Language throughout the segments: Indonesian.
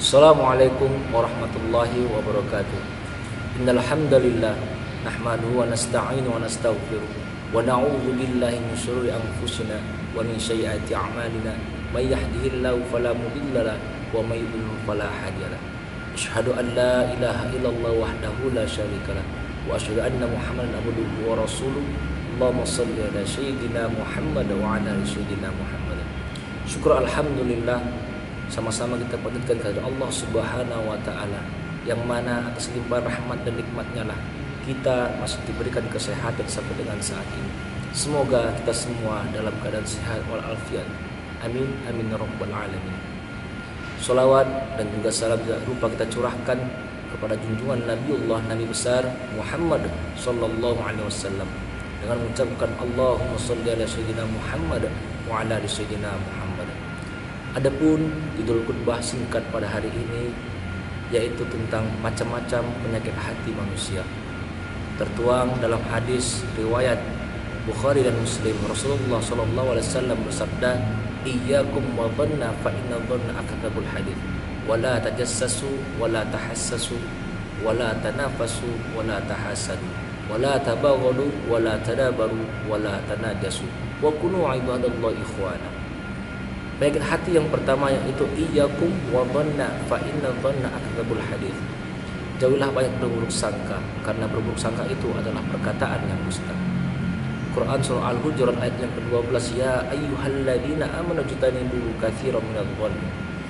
Assalamualaikum warahmatullahi wabarakatuh. Innal hamdalillah nahmaduhu wa nasta'inu wa nastaghfiruh wa na'udzu billahi min shururi anfusina wa min sayyiati a'malina. May yahdihillahu fala mudilla lahu wa may yudlil fala hadiya lahu. Asyhadu an la ilaha illallah wahdahu la syarika lahu wa asyhadu anna Muhammadan abduhu wa rasuluh. Allahumma shalli ala sayyidina Muhammad wa ala ali sayyidina Muhammad. Syukur alhamdulillah, sama-sama kita panjatkan kepada Allah Subhanahu wa taala, yang mana atas limpahan rahmat dan nikmatnya lah kita masih diberikan kesehatan sampai dengan saat ini. Semoga kita semua dalam keadaan sehat walafiat. Amin amin ya rabbal alamin. Salawat dan juga salam tidak lupa kita curahkan kepada junjungan Nabiullah Nabi besar Muhammad sallallahu alaihi wasallam dengan mengucapkan Allahumma shalli ala sayyidina Muhammad wa ala ali sayyidina Muhammad. Adapun judul khutbah singkat pada hari ini yaitu tentang macam-macam penyakit hati manusia. Tertuang dalam hadis riwayat Bukhari dan Muslim, Rasulullah sallallahu alaihi wasallam bersabda, "Iyyakum wa dhanna fa inna dhanna akdzabul hadits, wa la tajassasu wa la tahassasu wa la tanafasu wa la tahasadu wa la tabaghadu wa la tadabaru wa la tanajasu wa kunu ibadallahi ikhwana." Penyakit hati yang pertama yaitu iyyakum wa dhanna fa inna dhanna akdzabul hadits. Jauhilah banyak berburuk sangka, karena berburuk sangka itu adalah perkataan yang dusta. Quran surah Al-Hujurat ayat yang ke-12, ya ayyuhalladzina amanu jtanibu katsiran minadh-dhanni.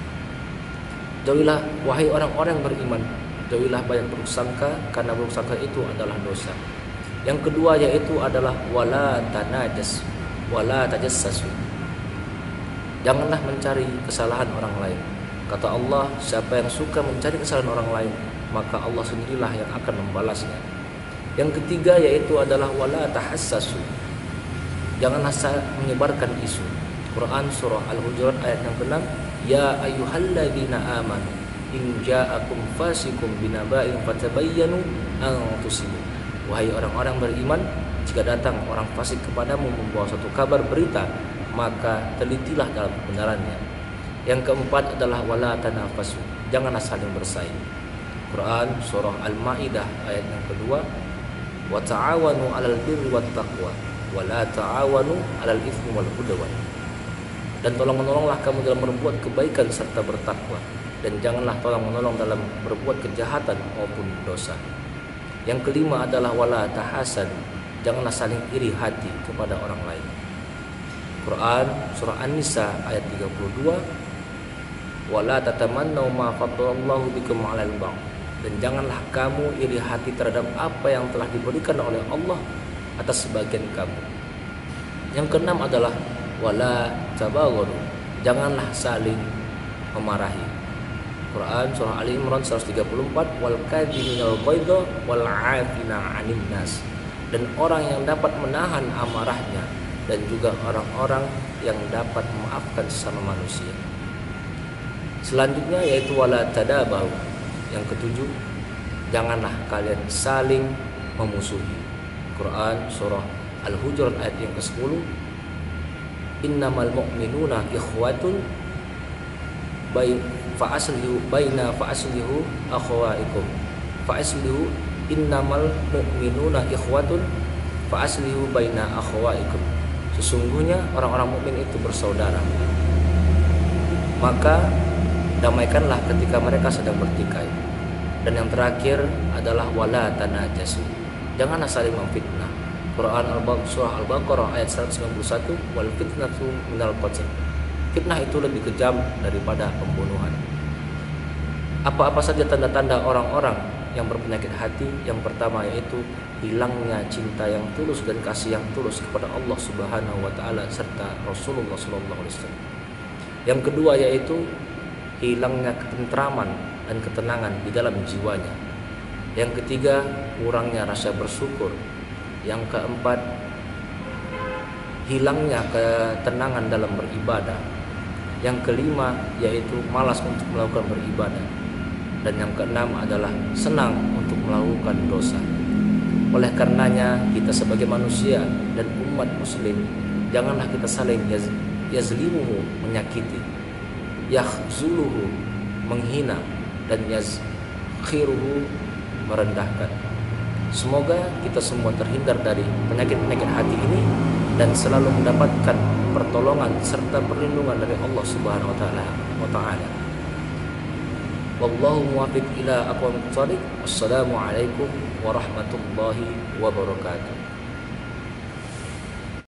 Jauhilah wahai orang-orang beriman, jauhilah banyak berburuk sangka, karena berburuk sangka itu adalah dosa. Yang kedua yaitu adalah wala tanajas wala tajassasu. Janganlah mencari kesalahan orang lain. Kata Allah, siapa yang suka mencari kesalahan orang lain, maka Allah sendirilah yang akan membalasnya. Yang ketiga yaitu adalah wala tahassasu. Janganlah menyebarkan isu. Quran surah Al-Hujurat ayat yang ke-6, ya ayyuhalladzina amanu in ja'akum fasikum binaba'in fatabayyanu an tusibu. Wahai orang-orang beriman, jika datang orang fasik kepadamu membawa suatu kabar berita, maka telitilah dalam kebenarannya. Yang keempat adalah wala tanafasu. Janganlah saling bersaing. Quran surah Al-Maidah ayat yang kedua, wa ta'awanu 'alal birri wat taqwa wa la ta'awanu 'alal itsmi wal 'udwan. Dan tolong-menolonglah kamu dalam berbuat kebaikan serta bertakwa, dan janganlah tolong-menolong dalam berbuat kejahatan maupun dosa. Yang kelima adalah wala tahasad. Janganlah saling iri hati kepada orang lain. Quran surah An-Nisa ayat 32, wala tatamannaw ma faddalallahu bikum 'alal ba'd. Dan janganlah kamu iri hati terhadap apa yang telah diberikan oleh Allah atas sebagian kamu. Yang keenam adalah wala tabaghadu. Janganlah saling memarahi. Quran surah Ali Imran 134, wal kadhiminal ghaidha wal 'afina 'anil nas. Dan orang yang dapat menahan amarahnya, dan juga orang-orang yang dapat memaafkan sesama manusia. Selanjutnya yaitu wala tadabaru. Yang ketujuh, janganlah kalian saling memusuhi. Quran surah Al-Hujurat ayat yang ke-10, innamal mu'minuna ikhwatun fa'aslihu akhawaikum fa'aslihu innamal mu'minuna ikhwatun fa'aslihu baina akhawaikum. Sesungguhnya orang-orang mukmin itu bersaudara, maka damaikanlah ketika mereka sedang bertikai. Dan yang terakhir adalah wala tanajasu. Janganlah saling memfitnah. Quran surah Al-Baqarah ayat 191, wal fitnatu minal qatl. Fitnah itu lebih kejam daripada pembunuhan. Apa-apa saja tanda-tanda orang-orang yang berpenyakit hati? Yang pertama yaitu hilangnya cinta yang tulus dan kasih yang tulus kepada Allah Subhanahu wa taala serta Rasulullah sallallahu alaihi wasallam. Yang kedua yaitu hilangnya ketentraman dan ketenangan di dalam jiwanya. Yang ketiga, kurangnya rasa bersyukur. Yang keempat, hilangnya ketenangan dalam beribadah. Yang kelima yaitu malas untuk melakukan beribadah. Dan yang keenam adalah senang untuk melakukan dosa. Oleh karenanya kita sebagai manusia dan umat muslim, janganlah kita saling yazlimuhu, menyakiti, yakhzuluhu, menghina, dan yazkhiruhu, merendahkan. Semoga kita semua terhindar dari penyakit-penyakit hati ini dan selalu mendapatkan pertolongan serta perlindungan dari Allah Subhanahu wa taala. Wallahu muwaffiq ila aqwamit thoriq. Wassalamualaikum warahmatullahi wabarakatuh.